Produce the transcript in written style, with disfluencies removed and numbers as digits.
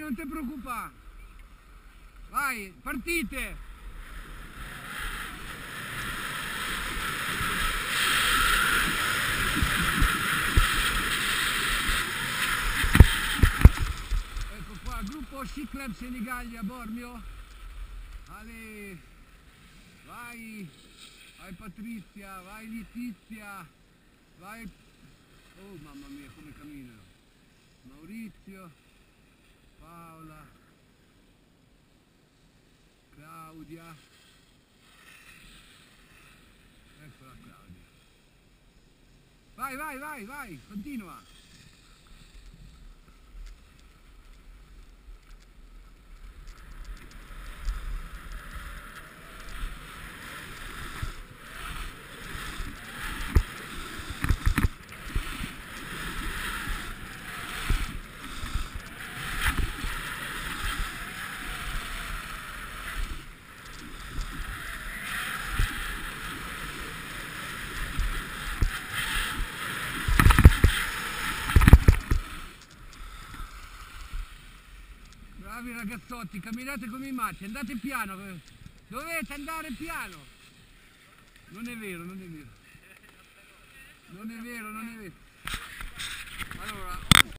non ti preoccupare. Vai, partite. Ecco qua, gruppo Sci Club Senigallia Bormio. Ale, vai, vai Patrizia, vai Letizia, vai, oh mamma mia come camminano, Maurizio, Paola, Claudia, eccola Claudia, vai, vai, vai, vai, continua. Bravi ragazzotti, camminate come i matti, andate piano, dovete andare piano. Non è vero, non è vero. Non è vero, non è vero. Allora,